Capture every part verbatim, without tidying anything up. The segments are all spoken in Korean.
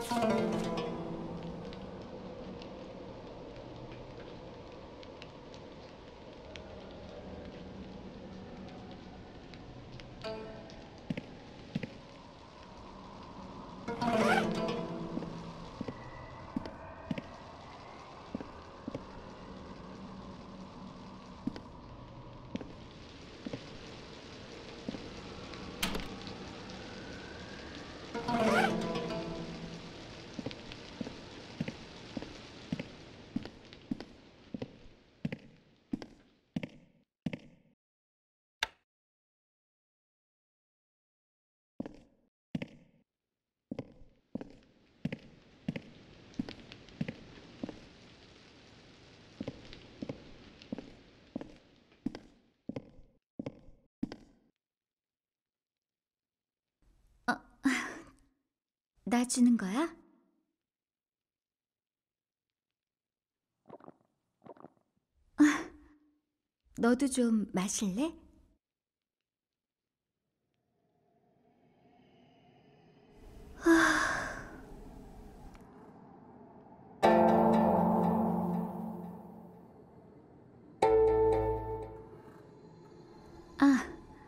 어, 나 주는 거야? 너도 좀 마실래? 아,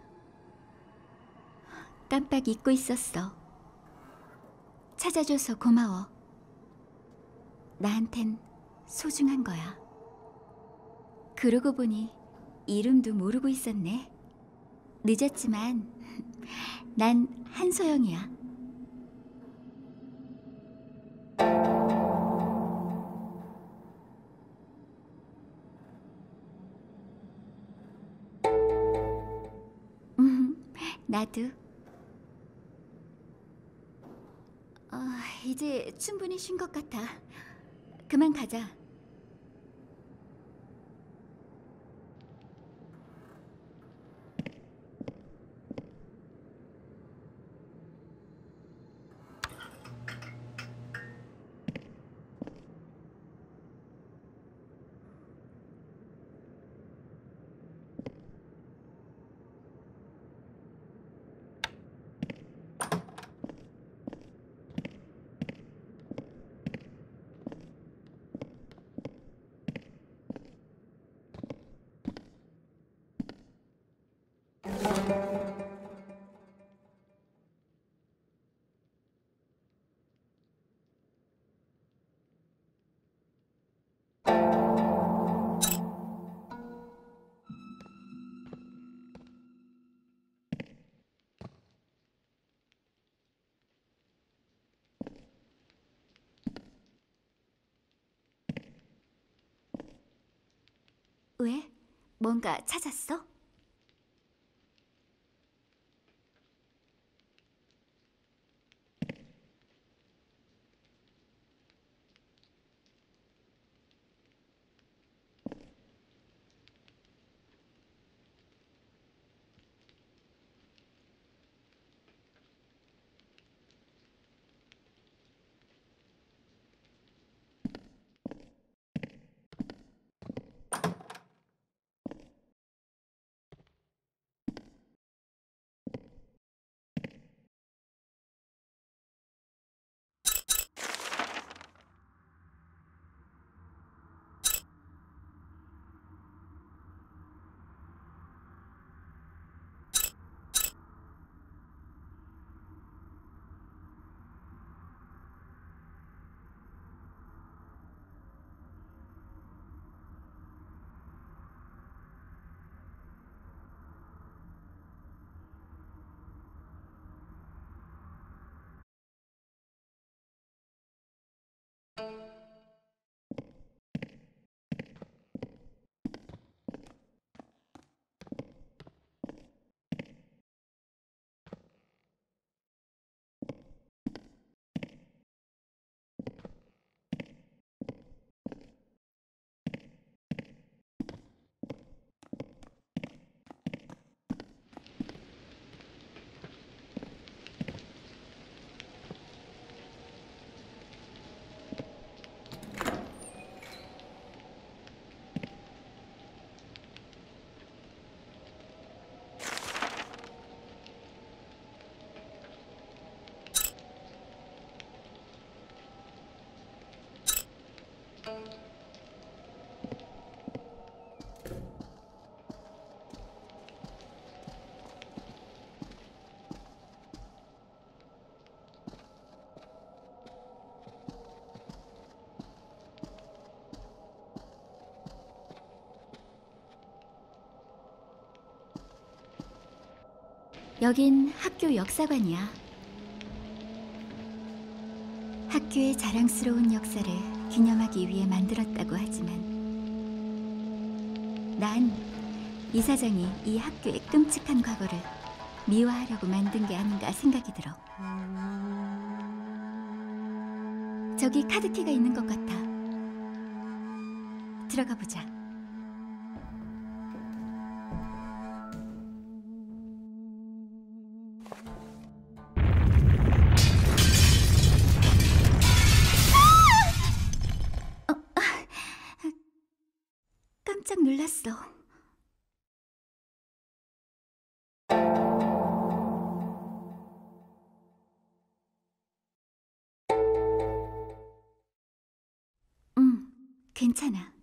깜빡 잊고 있었어. 찾아줘서 고마워. 나한텐 소중한 거야. 그러고 보니 이름도 모르고 있었네. 늦었지만 난 한소영이야. 음, 나도. 어, 이제 충분히 쉰 것 같아. 그만 가자. 왜? 뭔가 찾았어? 여긴 학교 역사관이야. 학교의 자랑스러운 역사를 기념하기 위해 만들었다고 하지만 난 이사장이 이 학교의 끔찍한 과거를 미화하려고 만든 게 아닌가 생각이 들어. 저기 카드키가 있는 것 같아. 들어가 보자. 어, 아, 깜짝 놀랐어. 응, 괜찮아.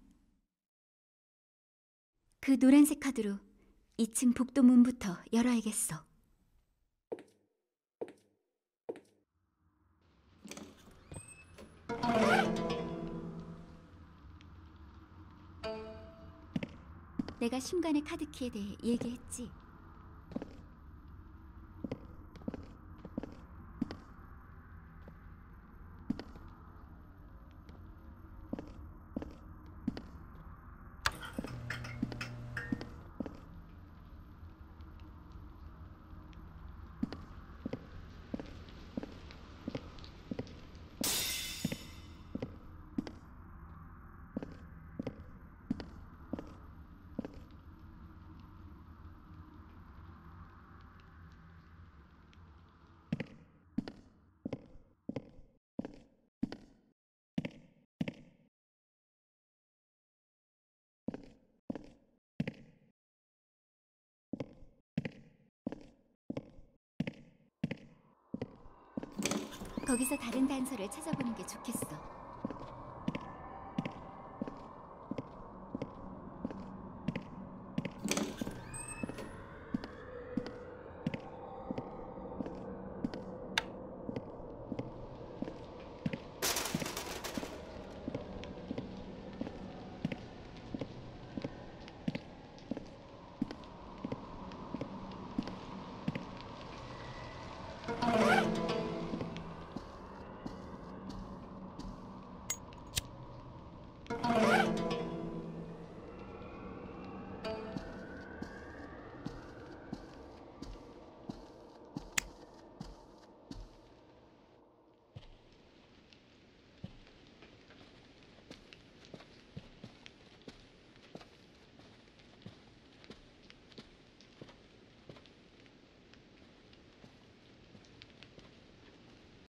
그 노란색 카드로 이 층 복도 문부터 열어야겠어. 내가 신관의 카드키에 대해 얘기했지. 거기서 다른 단서를 찾아보는 게 좋겠어.